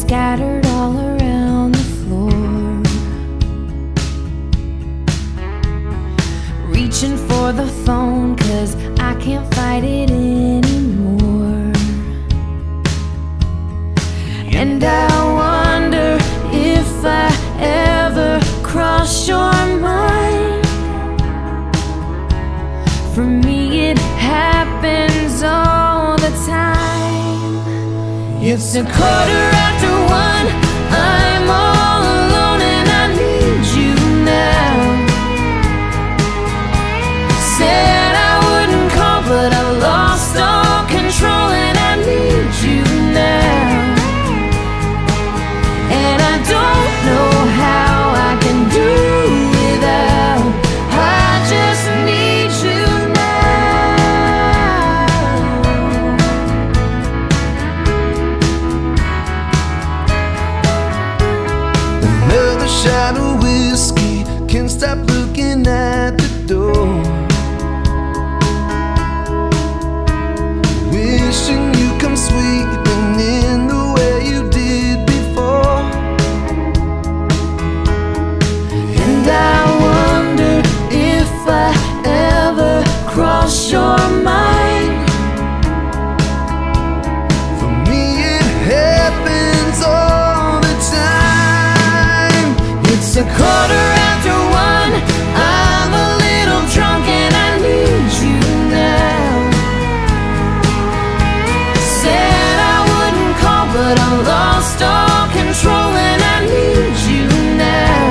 scattered all around the floor, reaching for the phone 'cause I can't fight it anymore. And I wonder if I ever cross your mind. For me it happens all the time. It's 1:15, I'm all alone and I need you now. Said I wouldn't call, but I lost all control and I need you now. And I don't know how I can do without. I just need you now. Another shot of whiskey, can't stop looking at the door. Wishing you come sweeping in the way you did before. And I wonder if I ever cross your mind. For me it happens all the time. It's 1:15, I'm a little drunk and I need you now. Said I wouldn't call, but I lost all control and I need you now.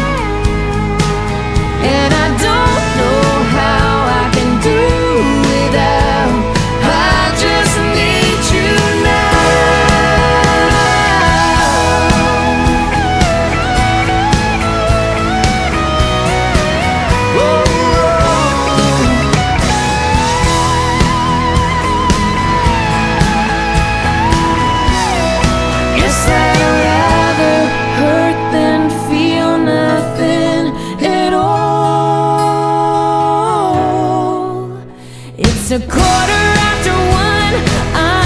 And I don't know how I can do without. I just need you now. Whoa, Guess I'd rather hurt than feel nothing at all. It's 1:15,